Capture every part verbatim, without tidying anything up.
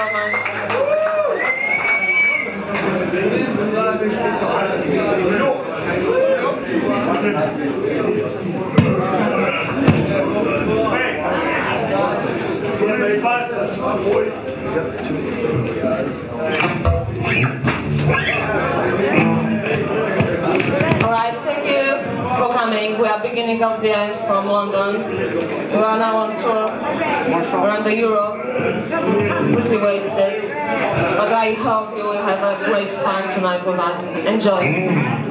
so much. Alright, thank you for coming. We are beginning of the end from London. We are now on tour around the Europe. Pretty wasted. But I hope you will have a great fun tonight with us. Enjoy.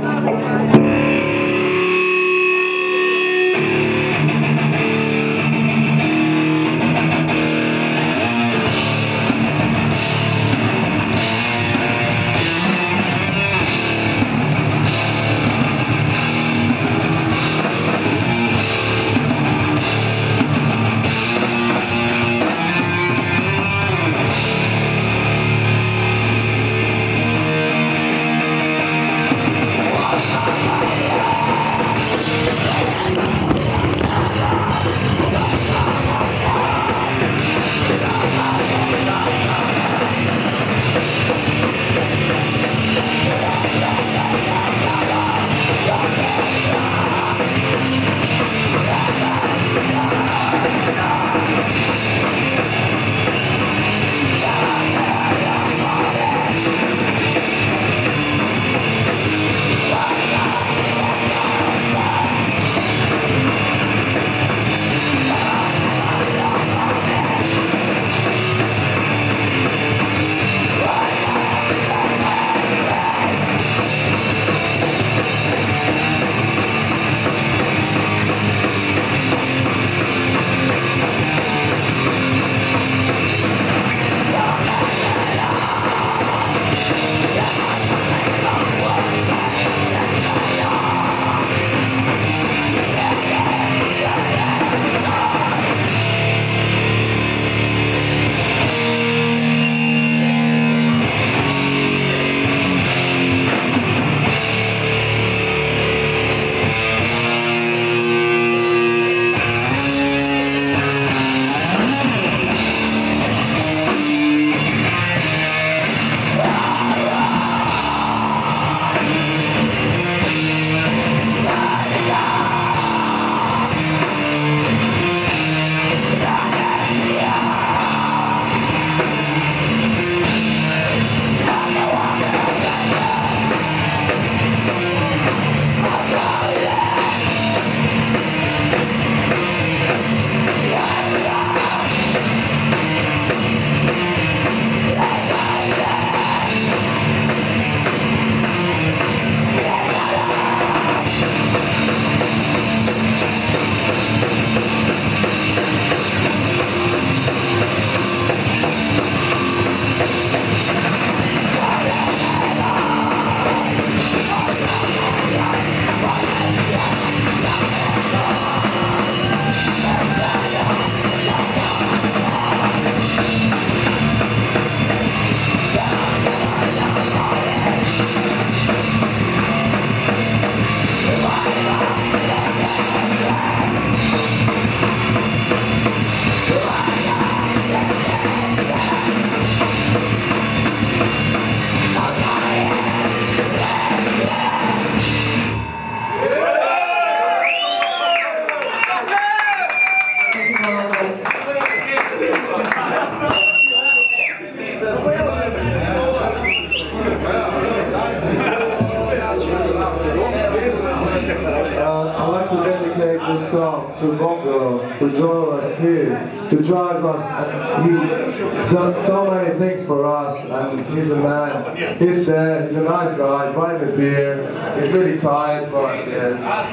this song to Bongo, who drove us here, to drive us. And he does so many things for us, and he's a man. He's there, he's a nice guy, buy him a beer. He's really tired, but yeah.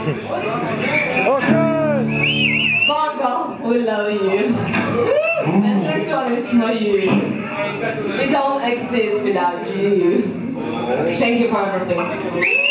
Okay. Bongo, we love you. And this one is for you. We don't exist without you. Thank you for everything.